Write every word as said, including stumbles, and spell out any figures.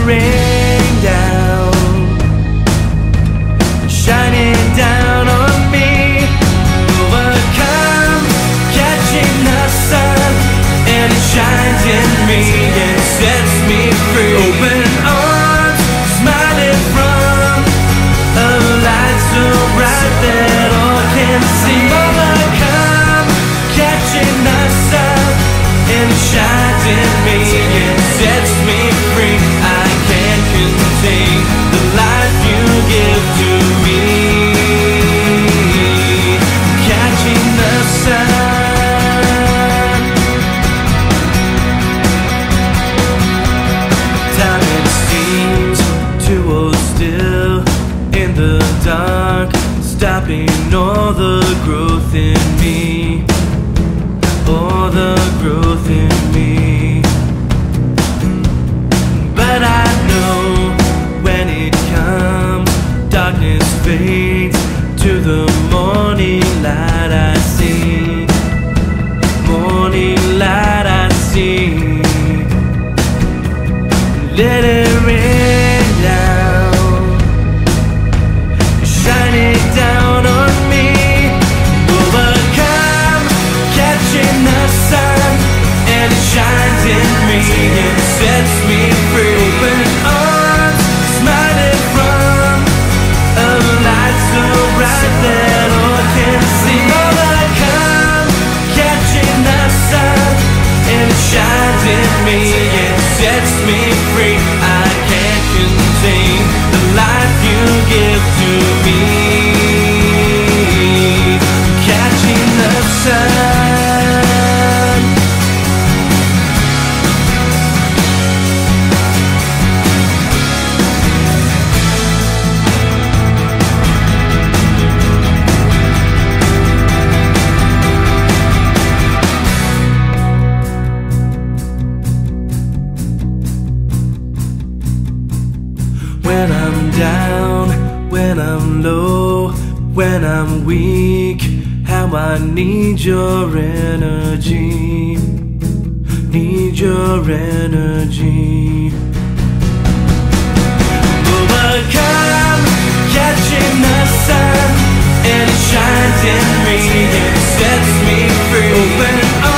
rain down, shining down on me. Overcome, catching the sun, and it shines in me and sets me free. Open arms, smiling from a light so bright that all can see. Overcome, catching the sun, and it shines in me and sets me free. I can't contain the life you give to me. Catching the sun. Time it seems to hold still in the dark, stopping all the growth in me, all the growth in me. But I know when it comes, darkness fades to the morning light I see, morning light I see. Let it rain down, shining down on me. Overcome, catching the sun, and it shines in me and sets me free. Open arms, smiling from a light so bright that all can see. Overcome, catching the sun, and it shines in me and sets me free. I can't contain the life you give to me. Catching the sun. When I'm down, when I'm low, when I'm weak, how I need your energy, need your energy. Overcome, catching the sun, and it shines in me and sets me free. Open